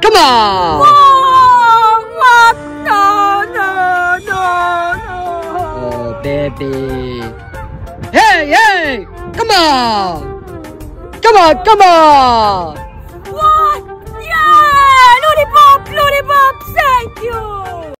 Come on! Oh, what? No, no, no, no. Oh, baby. Hey, hey! Come on! Come on, come on! What? Yeah! Lollipop, lollipop, thank you!